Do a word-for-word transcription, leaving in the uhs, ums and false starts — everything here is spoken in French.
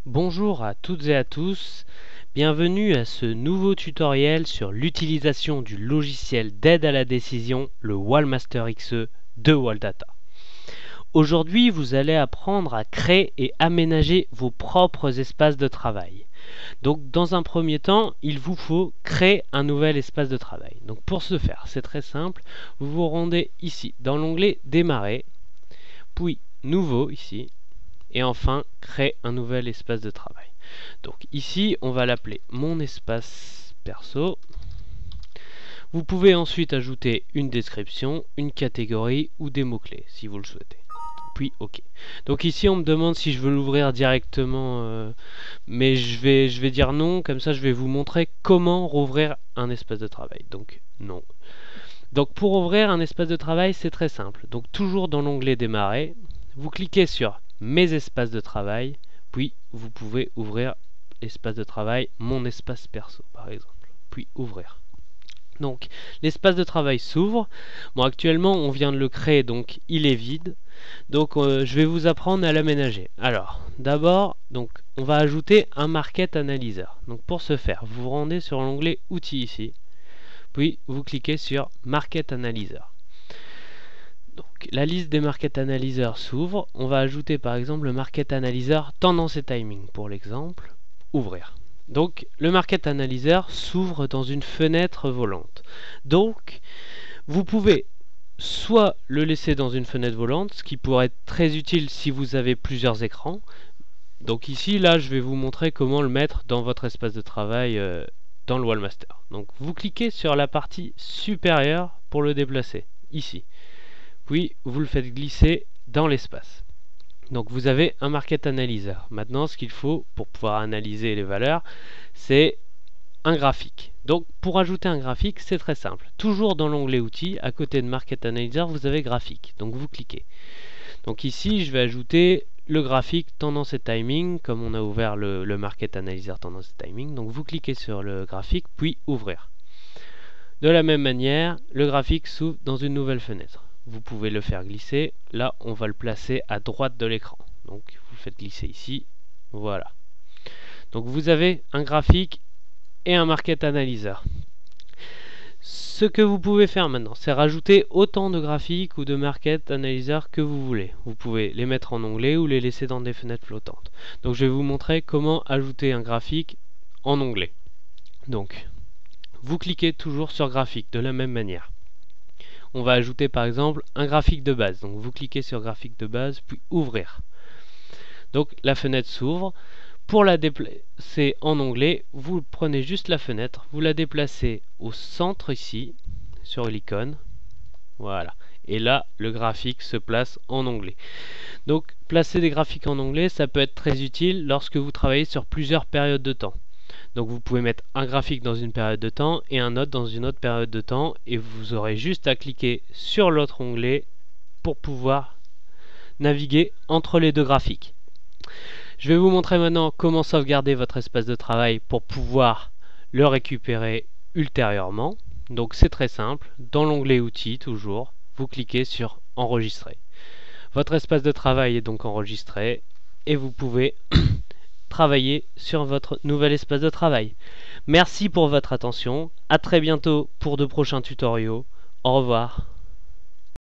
Bonjour à toutes et à tous, bienvenue à ce nouveau tutoriel sur l'utilisation du logiciel d'aide à la décision, le Wallmaster X E de Walldata. Aujourd'hui, vous allez apprendre à créer et aménager vos propres espaces de travail. Donc, dans un premier temps, il vous faut créer un nouvel espace de travail. Donc, pour ce faire, c'est très simple. Vous vous rendez ici, dans l'onglet Démarrer, puis Nouveau, ici, et enfin, créer un nouvel espace de travail. Donc, ici, on va l'appeler Mon espace perso. Vous pouvez ensuite ajouter une description, une catégorie ou des mots-clés, si vous le souhaitez. Puis OK. Donc ici on me demande si je veux l'ouvrir directement, euh, mais je vais, je vais dire non, comme ça je vais vous montrer comment rouvrir un espace de travail. Donc non. Donc pour ouvrir un espace de travail, c'est très simple. Donc toujours dans l'onglet Démarrer, vous cliquez sur Mes espaces de travail, puis vous pouvez ouvrir l'espace de travail Mon espace perso par exemple, puis Ouvrir. Donc l'espace de travail s'ouvre. Bon, actuellement on vient de le créer, donc il est vide. Donc euh, je vais vous apprendre à l'aménager. Alors d'abord, donc on va ajouter un Market Analyzer. Donc pour ce faire, vous vous rendez sur l'onglet Outils ici, puis vous cliquez sur Market Analyzer. Donc la liste des Market Analyzers s'ouvre. On va ajouter par exemple le Market Analyzer Tendance et Timing pour l'exemple. Ouvrir. Donc le Market Analyzer s'ouvre dans une fenêtre volante. Donc vous pouvez soit le laisser dans une fenêtre volante, ce qui pourrait être très utile si vous avez plusieurs écrans. Donc ici, là, je vais vous montrer comment le mettre dans votre espace de travail euh, dans le Wallmaster. Donc vous cliquez sur la partie supérieure pour le déplacer, ici. Puis vous le faites glisser dans l'espace. Donc vous avez un Market Analyzer. Maintenant, ce qu'il faut pour pouvoir analyser les valeurs, c'est un graphique. Donc pour ajouter un graphique, c'est très simple. Toujours dans l'onglet Outils, à côté de Market Analyzer, vous avez Graphique. Donc vous cliquez. Donc ici, je vais ajouter le graphique Tendance et Timing, comme on a ouvert le, le Market Analyzer Tendance et Timing. Donc vous cliquez sur le graphique, puis Ouvrir. De la même manière, le graphique s'ouvre dans une nouvelle fenêtre. Vous pouvez le faire glisser. Là, on va le placer à droite de l'écran. Donc vous le faites glisser ici. Voilà. Donc vous avez un graphique et un Market Analyzer. Ce que vous pouvez faire maintenant, c'est rajouter autant de graphiques ou de Market Analyzer que vous voulez. Vous pouvez les mettre en onglet ou les laisser dans des fenêtres flottantes. Donc je vais vous montrer comment ajouter un graphique en onglet. Donc, vous cliquez toujours sur graphique de la même manière. On va ajouter par exemple un graphique de base. Donc vous cliquez sur graphique de base, puis ouvrir. Donc la fenêtre s'ouvre. Pour la déplacer en onglet, vous prenez juste la fenêtre, vous la déplacez au centre ici, sur l'icône. Voilà. Et là, le graphique se place en onglet. Donc, placer des graphiques en onglet, ça peut être très utile lorsque vous travaillez sur plusieurs périodes de temps. Donc, vous pouvez mettre un graphique dans une période de temps et un autre dans une autre période de temps. Et vous aurez juste à cliquer sur l'autre onglet pour pouvoir naviguer entre les deux graphiques. Je vais vous montrer maintenant comment sauvegarder votre espace de travail pour pouvoir le récupérer ultérieurement. Donc c'est très simple, dans l'onglet Outils toujours, vous cliquez sur Enregistrer. Votre espace de travail est donc enregistré et vous pouvez travailler sur votre nouvel espace de travail. Merci pour votre attention, à très bientôt pour de prochains tutoriaux, au revoir.